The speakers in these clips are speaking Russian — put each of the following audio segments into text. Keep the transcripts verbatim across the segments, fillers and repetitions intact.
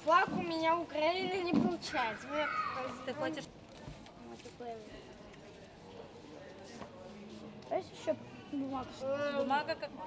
флаг у меня Украины не получается. Ты хочешь? А есть еще бумага? Бумага как...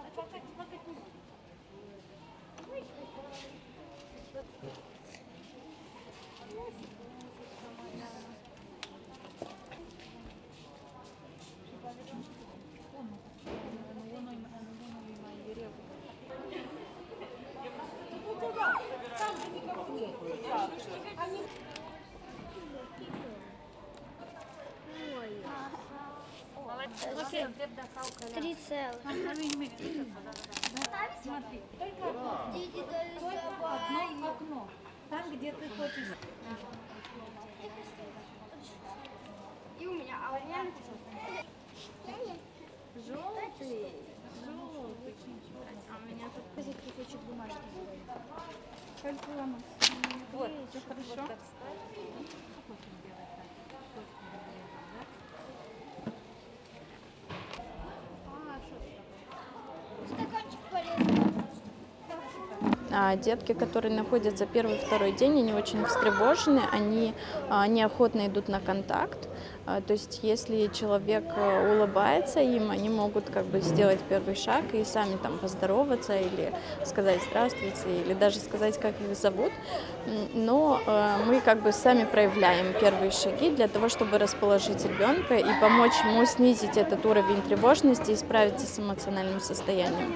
Три целых. Смотри, только одно окно. Там, где ты хочешь. И у меня, а у меня Желтый. Желтый. а у меня тут кусочек бумажки. Вот, все хорошо. Стаканчик порезал. А детки, которые находятся первый-второй день, они очень встревожены, они а, неохотно идут на контакт. А, то есть, если человек улыбается им, они могут как бы сделать первый шаг и сами там поздороваться или сказать здравствуйте, или даже сказать, как их зовут. Но а, мы как бы сами проявляем первые шаги для того, чтобы расположить ребенка и помочь ему снизить этот уровень тревожности и справиться с эмоциональным состоянием.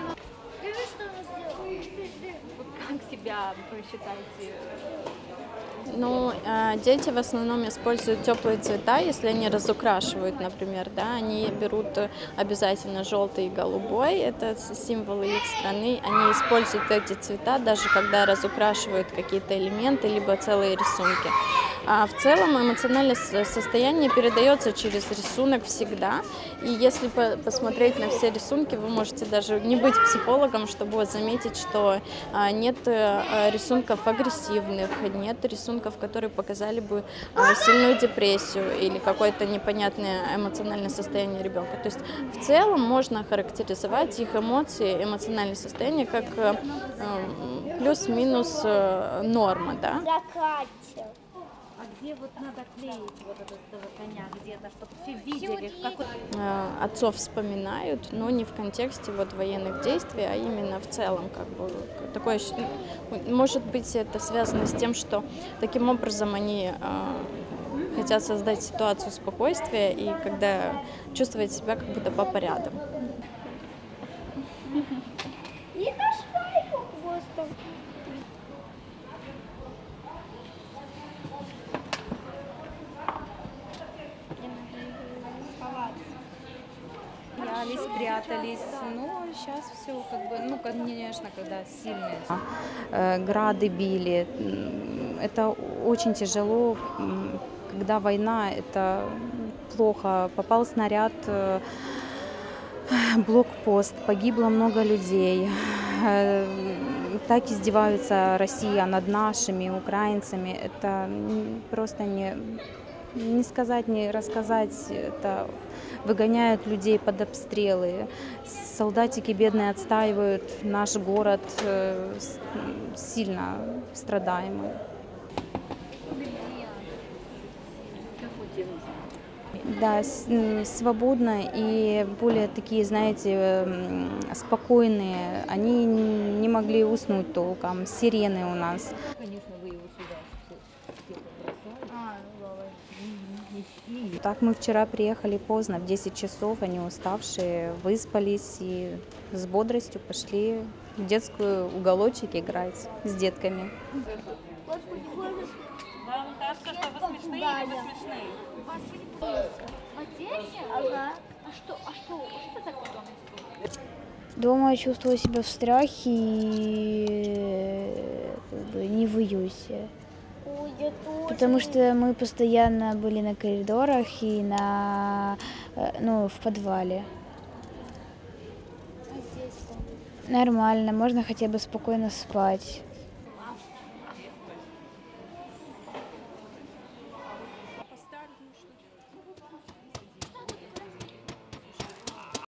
Как себя вы считаете? Ну, э, дети в основном используют теплые цвета, если они разукрашивают, например, да, они берут обязательно желтый и голубой, это символы их страны, они используют эти цвета даже когда разукрашивают какие-то элементы, либо целые рисунки. А в целом эмоциональное состояние передается через рисунок всегда, и если по посмотреть на все рисунки, вы можете даже не быть психологом, чтобы заметить, что а, нет а, рисунков агрессивных, нет рисунков, которые показали бы а, сильную депрессию или какое-то непонятное эмоциональное состояние ребенка. То есть в целом можно охарактеризовать их эмоции, эмоциональное состояние как а, плюс-минус а, норма, да? А где вот надо клеить вот этого коня где-то, чтобы все видели, в какой... Отцов вспоминают, но не в контексте вот военных действий, а именно в целом, как бы такое, может быть, это связано с тем, что таким образом они э, хотят создать ситуацию спокойствия и когда чувствовать себя как будто папа рядом. И на шайку хвостом. Прятались, но сейчас все как бы, ну, конечно, когда сильные. Грады били, это очень тяжело, когда война, это плохо. Попал снаряд, блокпост, погибло много людей. Так издеваются Россия над нашими украинцами, это просто не, не сказать, не рассказать, это выгоняют людей под обстрелы. Солдатики бедные отстаивают наш город, сильно страдаемый. Да, свободно и более такие, знаете, спокойные. Они не могли уснуть толком. Сирены у нас. Конечно, вы его сюда Так мы вчера приехали поздно, в десять часов, они уставшие, выспались и с бодростью пошли в детскую уголочек играть с детками. Вам кажется, что вы смешные или вы смешные? Ага. А что, а что, что такое дома? Дома я чувствовала себя в страхе и как бы, не в уюте. Ой, я тоже. Потому что мы постоянно были на коридорах и на, ну, в подвале. А здесь что? Нормально, можно хотя бы спокойно спать.